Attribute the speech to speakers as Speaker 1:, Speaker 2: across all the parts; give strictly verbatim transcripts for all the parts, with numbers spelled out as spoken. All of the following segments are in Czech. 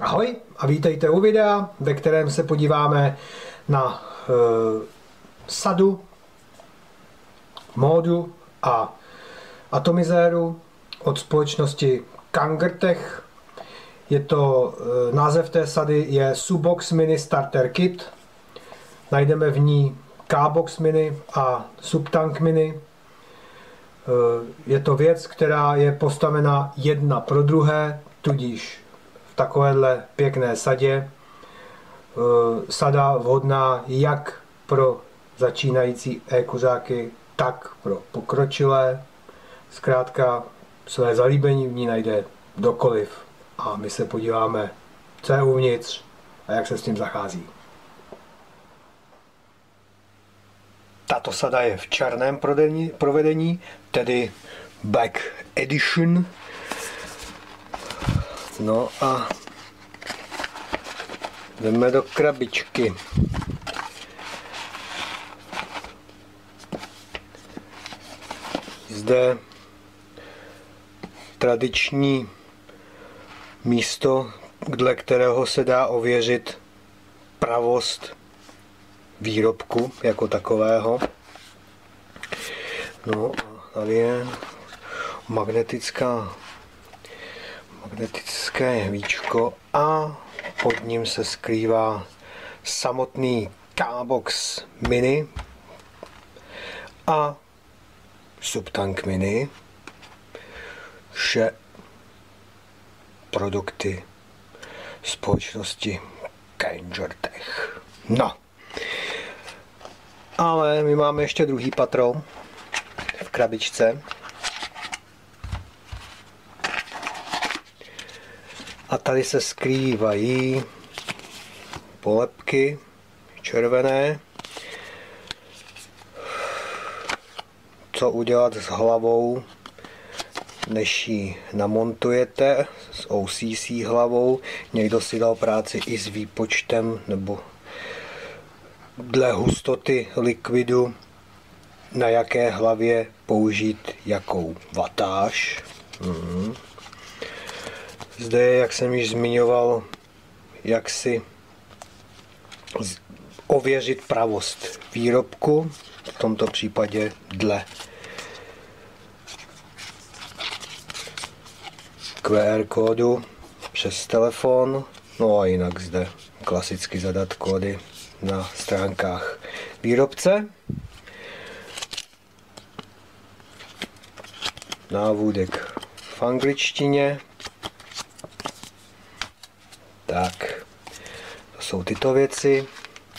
Speaker 1: Ahoj a vítejte u videa, ve kterém se podíváme na e, sadu, módu a atomizéru od společnosti Kangertech. Je to, e, název té sady je Subox Mini Starter Kit. Najdeme v ní K-Box Mini a Subtank Mini. E, je to věc, která je postavena jedna pro druhé, tudíž v takovéhle pěkné sadě. Sada vhodná jak pro začínající e-kuřáky, tak pro pokročilé. Zkrátka své zalíbení v ní najde kdokoliv. A my se podíváme, co je uvnitř a jak se s tím zachází. Tato sada je v černém provedení, tedy Black Edition. No a jdeme do krabičky. Zde tradiční místo, dle kterého se dá ověřit pravost výrobku jako takového. No a tady je magnetická magnetické víčko a pod ním se skrývá samotný K-Box Mini a Subtank Mini, vše produkty společnosti Kangertech. No, ale my máme ještě druhý patro v krabičce. A tady se skrývají polepky červené. Co udělat s hlavou, než ji namontujete, s O C C hlavou. Někdo si dal práci i s výpočtem nebo dle hustoty likvidu, na jaké hlavě použít jakou watáž. Mhm. Zde je, jak jsem již zmiňoval, jak si ověřit pravost výrobku, v tomto případě dle Q R kódu přes telefon, no a jinak zde klasicky zadat kódy na stránkách výrobce. Návůdek v angličtině. Tak, to jsou tyto věci.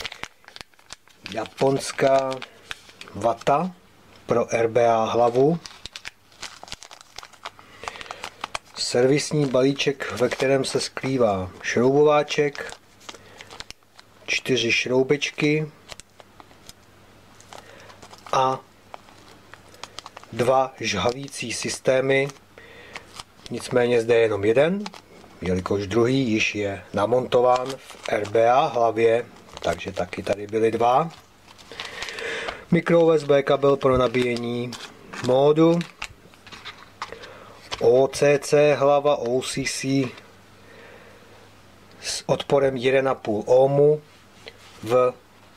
Speaker 1: Japonská vata pro R B A hlavu. Servisní balíček, ve kterém se skrývá šroubováček, čtyři šroubečky a dva žhavící systémy. Nicméně zde je jenom jeden, jelikož druhý již je namontován v R B A hlavě, takže taky tady byly dva. Micro U S B kabel pro nabíjení módu, O C C hlava O C C s odporem jedna a půl ohmu, v e,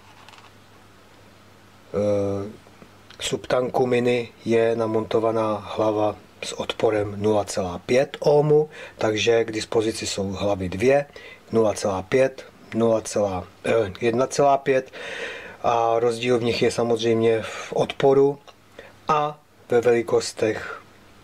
Speaker 1: Subtanku Mini je namontovaná hlava s odporem nula celá pět ohmu, takže k dispozici jsou hlavy dvě, nula celá pět, jedna celá pět a rozdíl v nich je samozřejmě v odporu a ve velikostech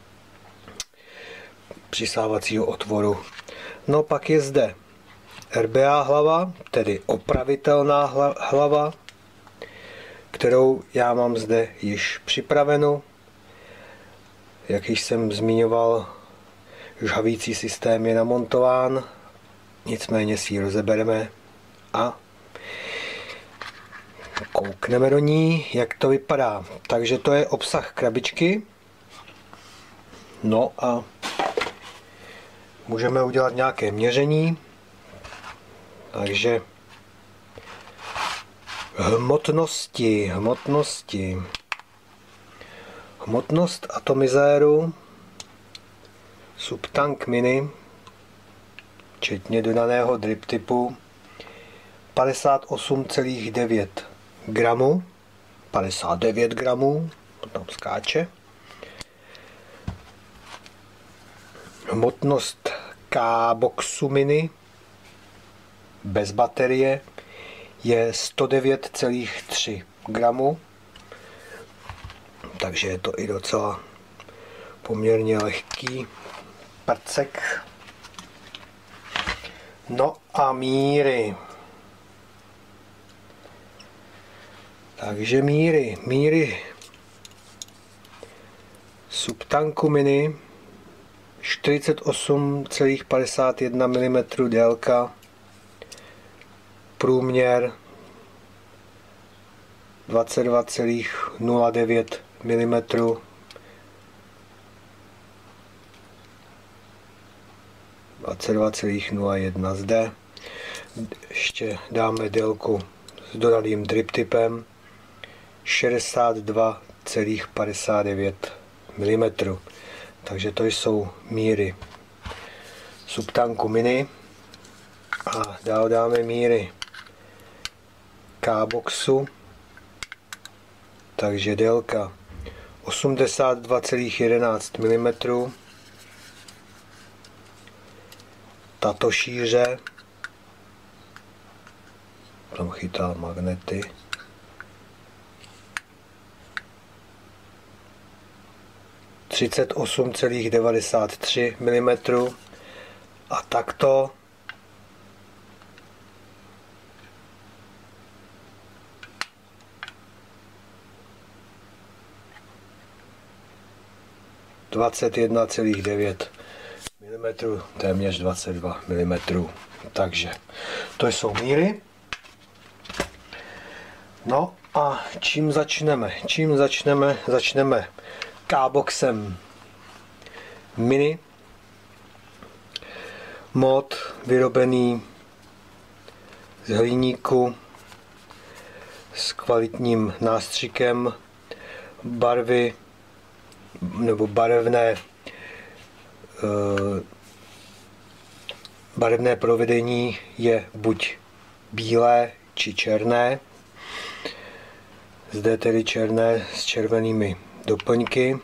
Speaker 1: přisávacího otvoru. No pak je zde R B A hlava, tedy opravitelná hlava, kterou já mám zde již připravenou. Jak již jsem zmiňoval, žhavící systém je namontován, nicméně si ji rozebereme a koukneme do ní, jak to vypadá. Takže to je obsah krabičky. No a můžeme udělat nějaké měření. Takže hmotnosti, hmotnosti. Hmotnost atomizéru Subtank Mini včetně dodaného drip typu, padesát osm celá devět gramů, padesát devět gramů, to tam skáče. Hmotnost K-Boxu Mini bez baterie je sto devět celá tři gramů, takže je to i docela poměrně lehký prcek. No a míry. Takže míry, míry subtanku Mini čtyřicet osm celá padesát jedna milimetrů délka, průměr dvacet dva celá nula devět milimetrů, dvacet dva celá nula jedna zde. Ještě dáme délku s dodaným drip typem šedesát dva celá padesát devět milimetrů. Takže to jsou míry subtanku Mini. A dál dáme míry K-Boxu. Takže délka osmdesát dva celá jedenáct milimetrů. Tato šíře, tam chytá magnety, třicet osm celá devadesát tři milimetrů a takto dvacet jedna celá devět milimetrů, téměř dvacet dva milimetrů. Takže to jsou míry. No a čím začneme? Čím začneme? Začneme K-Boxem Mini. Mod vyrobený z hliníku s kvalitním nástřikem, barvy nebo barevné barevné provedení je buď bílé či černé. Zde tedy černé s červenými doplňky.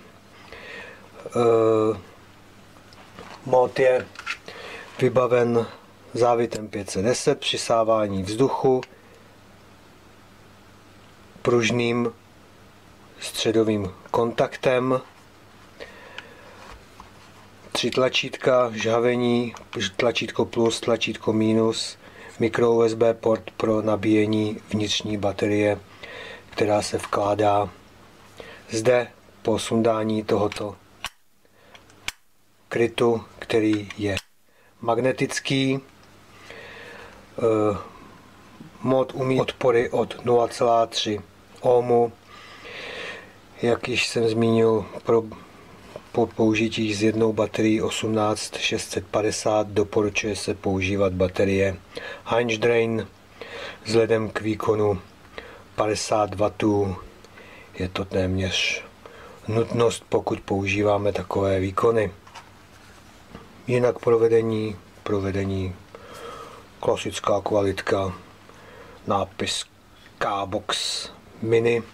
Speaker 1: Mod je vybaven závitem pět set deset, přisávání vzduchu, pružným středovým kontaktem, tři tlačítka žhavení, tlačítko plus, tlačítko minus, mikro U S B port pro nabíjení vnitřní baterie, která se vkládá zde po sundání tohoto krytu, který je magnetický. Mod umí odpory od nula celá tři ohmu. Jak již jsem zmínil, pro po použití s jednou baterií osmnáct šest set padesát doporučuje se používat baterie Heinz Drain vzhledem k výkonu padesát wattů. Je to téměř nutnost, pokud používáme takové výkony. Jinak provedení, provedení klasická kvalitka, nápis K-Box Mini,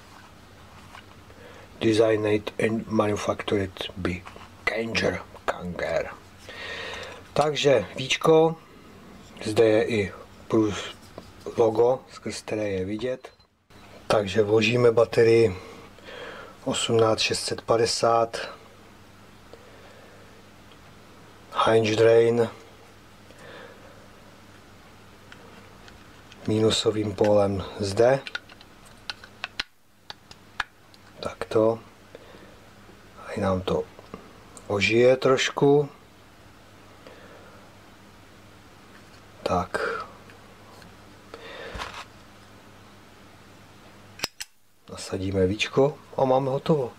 Speaker 1: designed and manufactured by Kanger. Kanger. Takže víčko, zde je i logo, skrz které je vidět. Takže vložíme baterii osmnáct šest set padesát, Heinz Drain, minusovým pólem zde, takto, a nám to ožije trošku, tak, nasadíme víčko a máme hotovo.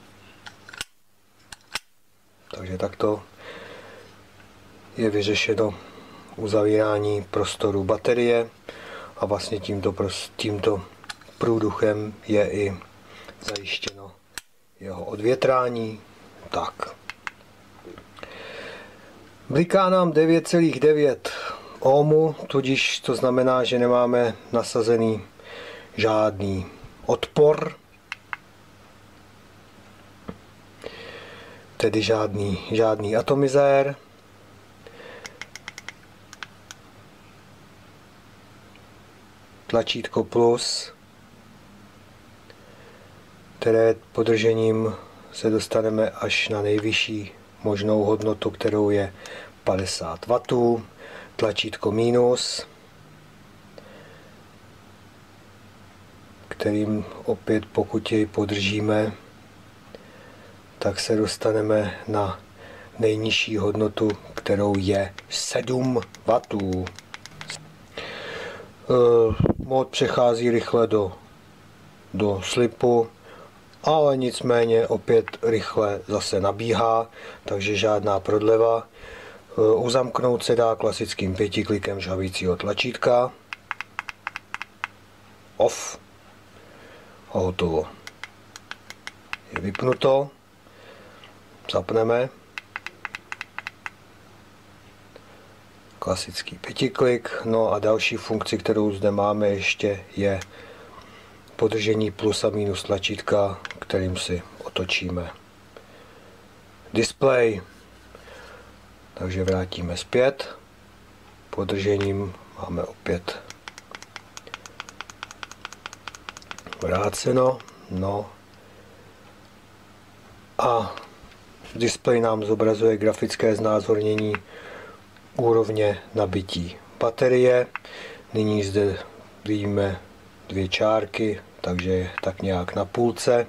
Speaker 1: Takže takto je vyřešeno uzavírání prostoru baterie a vlastně tímto, tímto průduchem je i zajištěno jeho odvětrání. Tak. Bliká nám devět celá devět ohmů, tudíž to znamená, že nemáme nasazený žádný odpor, tedy žádný, žádný atomizér. Tlačítko plus, které podržením se dostaneme až na nejvyšší možnou hodnotu, kterou je padesát wattů. Tlačítko minus, kterým opět, pokud jej podržíme, tak se dostaneme na nejnižší hodnotu, kterou je sedm wattů. Mód přechází rychle do, do slipu, ale nicméně opět rychle zase nabíhá, takže žádná prodleva. Uzamknout se dá klasickým pětiklikem žhavícího tlačítka. Off. A hotovo. Je vypnuto. Zapneme. Klasický pětiklik. No a další funkci, kterou zde máme ještě, je podržení plus a minus tlačítka, kterým si otočíme displej. Takže vrátíme zpět. Podržením máme opět vráceno. No a displej nám zobrazuje grafické znázornění úrovně nabití baterie. Nyní zde vidíme dvě čárky, takže je tak nějak na půlce.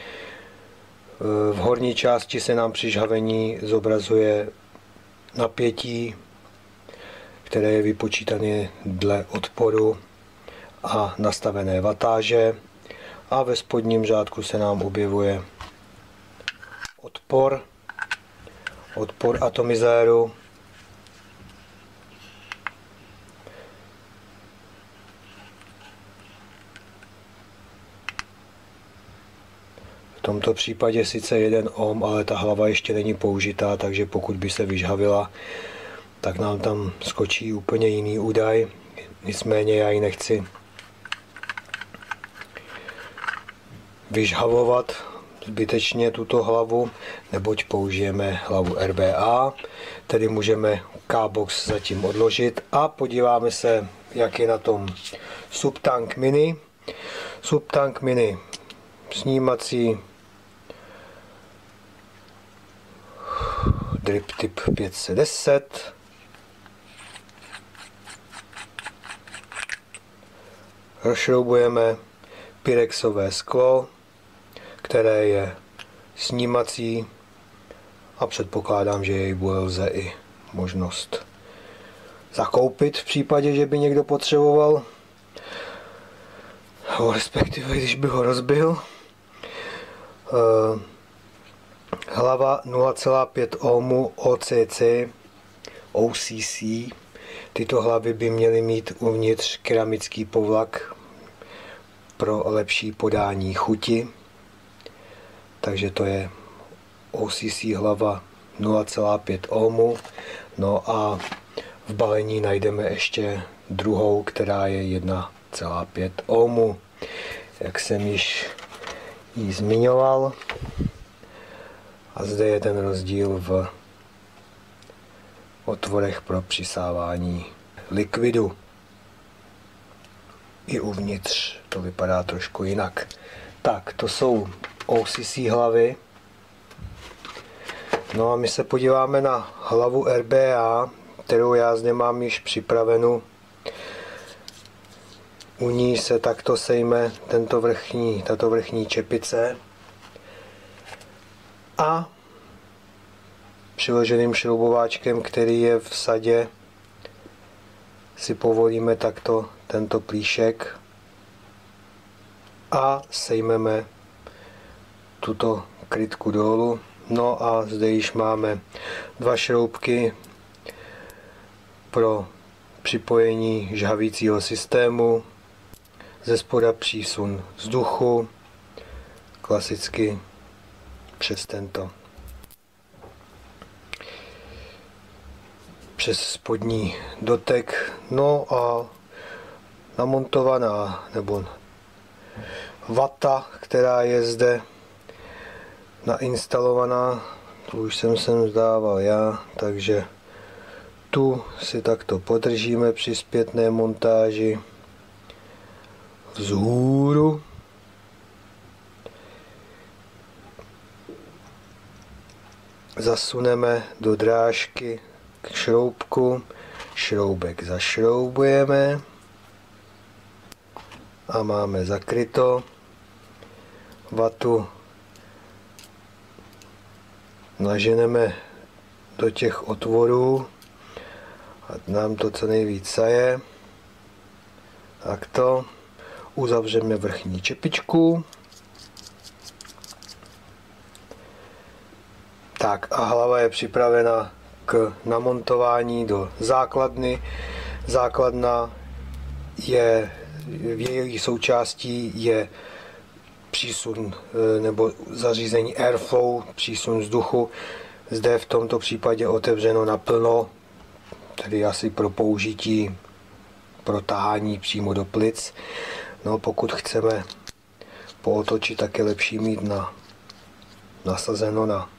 Speaker 1: V horní části se nám při žhavení zobrazuje napětí, které je vypočítané dle odporu a nastavené watáže, a ve spodním řádku se nám objevuje odpor, odpor atomizéru. V tomto případě sice jeden ohm, ale ta hlava ještě není použitá, takže pokud by se vyžhavila, tak nám tam skočí úplně jiný údaj. Nicméně já ji nechci vyžhavovat zbytečně tuto hlavu, neboť použijeme hlavu R B A, tedy můžeme K-Box zatím odložit a podíváme se, jak je na tom Subtank Mini. Subtank Mini snímací drip typ pět set deset. Rozšroubujeme pyrexové sklo, které je snímací, a předpokládám, že jej bude lze i možnost zakoupit v případě, že by někdo potřeboval, respektive když by ho rozbil. Hlava nula celá pět ohmů O C C, O C C. Tyto hlavy by měly mít uvnitř keramický povlak pro lepší podání chuti. Takže to je O C C hlava nula celá pět ohmů. No a v balení najdeme ještě druhou, která je jedna celá pět ohmů. Jak jsem již ji zmiňoval. A zde je ten rozdíl v otvorech pro přisávání likvidu. I uvnitř to vypadá trošku jinak. Tak, to jsou O C C hlavy. No a my se podíváme na hlavu R B A, kterou já zde mám již připravenou. U ní se takto sejme tento vrchní, tato vrchní čepice. A přiloženým šroubováčkem, který je v sadě, si povolíme takto tento plíšek a sejmeme tuto krytku dolů. No a zde již máme dva šroubky pro připojení žhavícího systému, ze spoda přísun vzduchu, klasicky přes tento přes spodní dotek. No a namontovaná nebo vata, která je zde nainstalovaná, tu už jsem sem zdával já, takže tu si takto podržíme při zpětné montáži vzhůru. Zasuneme do drážky k šroubku, šroubek zašroubujeme a máme zakryto. Vatu naženeme do těch otvorů a nám to co nejvíc saje. Takto uzavřeme vrchní čepičku. Tak a hlava je připravena k namontování do základny. Základna je, v její součástí je přísun nebo zařízení airflow, přísun vzduchu. Zde v tomto případě otevřeno naplno, tedy asi pro použití pro tahání přímo do plic. No, pokud chceme pootočit, tak je lepší mít na, nasazeno na,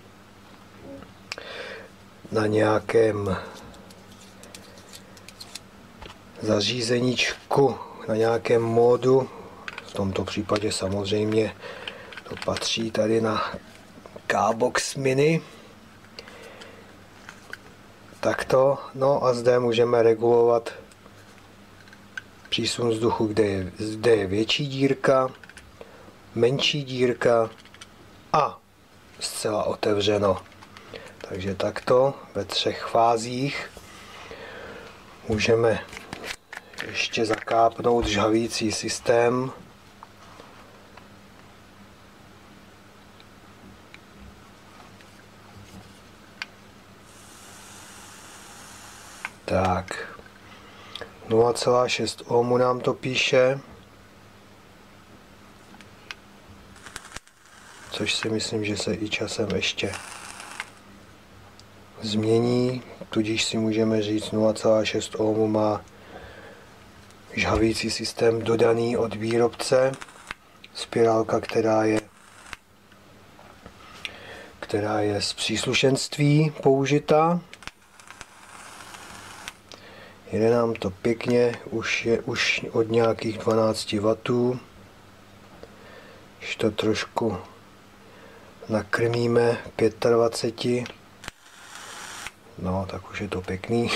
Speaker 1: na nějakém zařízeníčku, na nějakém módu. V tomto případě samozřejmě to patří tady na K-Box Mini. Takto. No a zde můžeme regulovat přísun vzduchu, kde je, zde je větší dírka, menší dírka a zcela otevřeno. Takže takto ve třech fázích můžeme ještě zakápnout žhavící systém. Tak, nula celá šest ohmů nám to píše, což si myslím, že se i časem ještě změní, tudíž si můžeme říct nula celá šest ohmů má žhavící systém dodaný od výrobce, spirálka, která je, která je z příslušenství použita. Jde nám to pěkně, už je už od nějakých dvanáct wattů. Když to trošku nakrmíme dvacet pět, no tak už je to pěkný.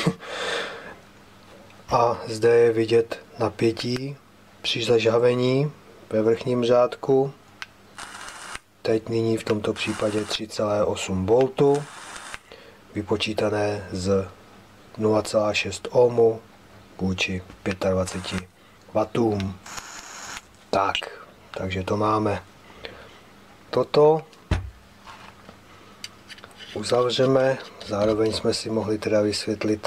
Speaker 1: A zde je vidět napětí při zažhavení ve vrchním řádku. Teď nyní v tomto případě tři celá osm voltů, vypočítané z nula celá šest ohmů vůči dvacet pět wattům. Tak, takže to máme. Toto uzavřeme, zároveň jsme si mohli teda vysvětlit,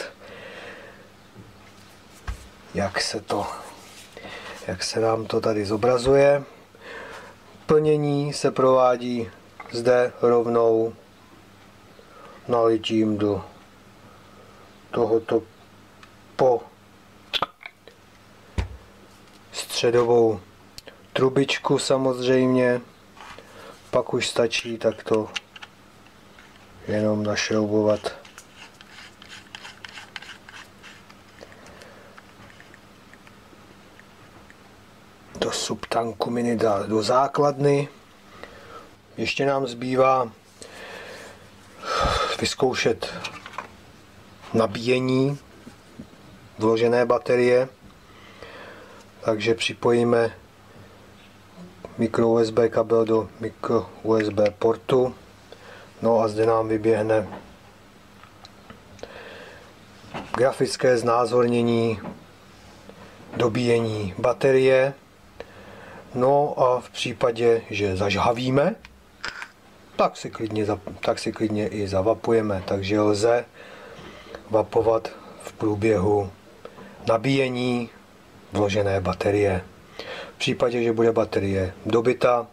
Speaker 1: jak se to, jak se nám to tady zobrazuje. Plnění se provádí zde rovnou nalitím do tohoto po středovou trubičku samozřejmě. Pak už stačí takto jenom našroubovat do subtanku mini do základny. Ještě nám zbývá vyzkoušet nabíjení vložené baterie, takže připojíme mikro U S B kabel do mikro U S B portu. No a zde nám vyběhne grafické znázornění dobíjení baterie. No a v případě, že zažhavíme, tak si klidně, tak si klidně i zavapujeme, takže lze vapovat v průběhu nabíjení vložené baterie. V případě, že bude baterie dobyta,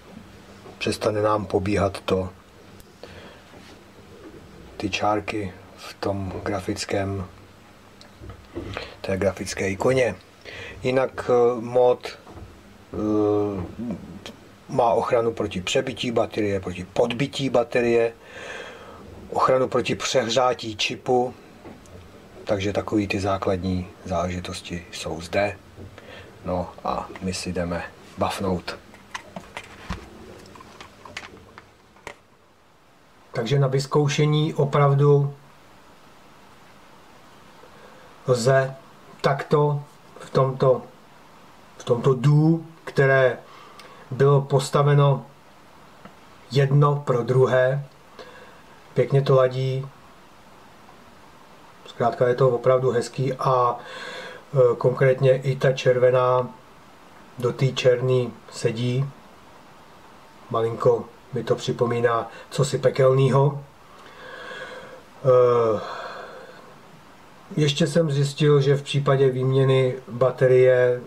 Speaker 1: přestane nám pobíhat to, ty čárky v tom grafickém, té grafické ikoně. Jinak mod má ochranu proti přebití baterie, proti podbití baterie, ochranu proti přehřátí čipu, takže takový ty základní záležitosti jsou zde. No a my si jdeme bafnout. Takže na vyzkoušení opravdu lze takto v tomto, v tomto dů, které bylo postaveno jedno pro druhé, pěkně to ladí, zkrátka je to opravdu hezký a e, konkrétně i ta červená do té černé sedí, malinko mi to připomíná cosi pekelného. E, ještě jsem zjistil, že v případě výměny baterie e,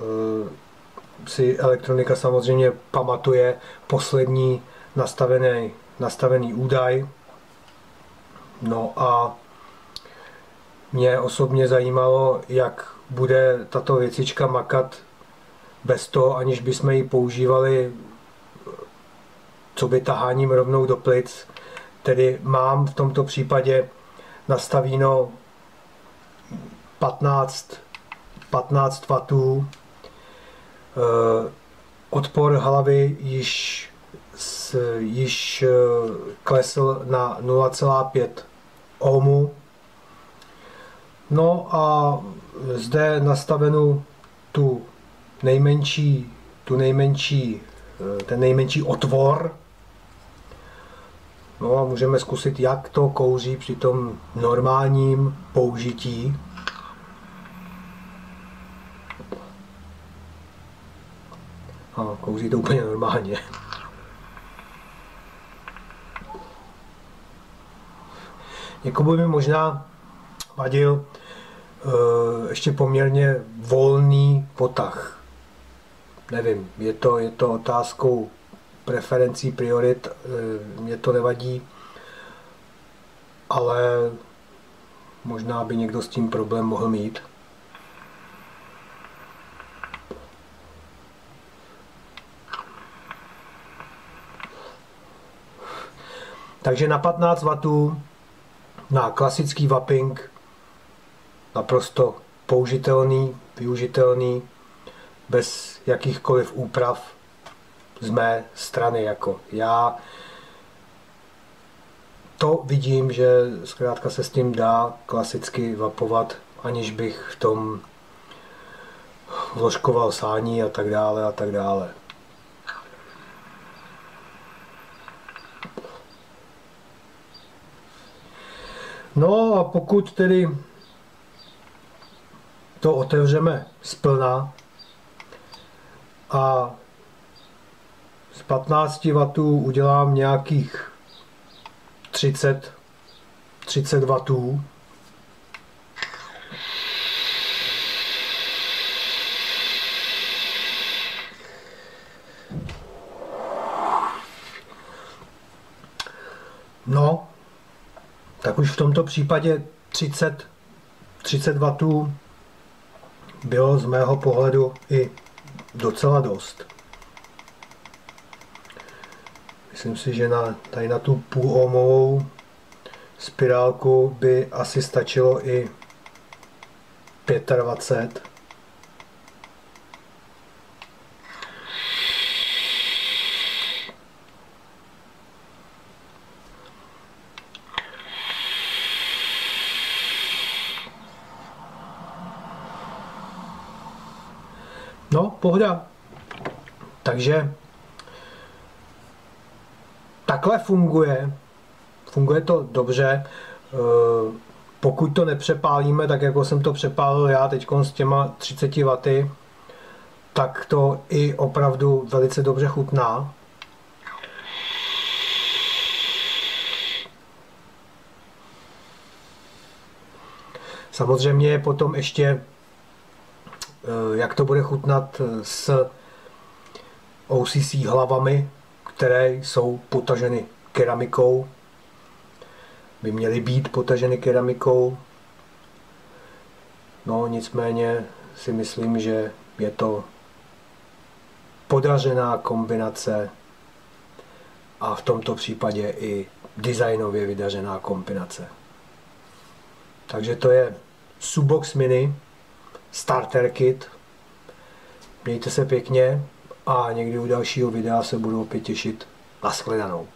Speaker 1: si elektronika samozřejmě pamatuje poslední nastavený, nastavený údaj. No a mě osobně zajímalo, jak bude tato věcička makat bez toho, aniž bychom ji používali co by taháním rovnou do plic. Tedy mám v tomto případě nastavíno patnáct, patnáct wattů. Odpor hlavy již, již klesl na nula celá pět ohmů. No a zde nastavenou tu nejmenší, tu nejmenší, ten nejmenší otvor. No a můžeme zkusit, jak to kouří při tom normálním použití. A kouří to úplně normálně. Někomu by možná vadil uh, ještě poměrně volný potah. Nevím, je to, je to otázkou preferencí, priorit, uh, mě to nevadí, ale možná by někdo s tím problém mohl mít. Takže na patnáct wattů, na klasický vaping, naprosto použitelný, využitelný, bez jakýchkoliv úprav z mé strany. Jako já to vidím, že zkrátka se s tím dá klasicky vapovat, aniž bych v tom vložkoval sání a tak dále a tak dále. No a pokud tedy to otevřeme zplna a z patnácti wattů udělám nějakých třicet, třicet wattů, no, tak už v tomto případě třicet, třicet wattů bylo z mého pohledu i docela dost. Myslím si, že na, tady na tu půl-ohmovou spirálku by asi stačilo i dvacet pět. No, pohoda. Takže takhle funguje. Funguje to dobře. Pokud to nepřepálíme, tak jako jsem to přepálil já teď s těma třiceti waty, tak to i opravdu velice dobře chutná. Samozřejmě je potom ještě, jak to bude chutnat s O C C hlavami, které jsou potaženy keramikou. by měly být potaženy keramikou. No nicméně si myslím, že je to podařená kombinace a v tomto případě i designově vydařená kombinace. Takže to je Subox Mini Starter Kit. Mějte se pěkně a někdy u dalšího videa se budu opět těšit. Nashledanou.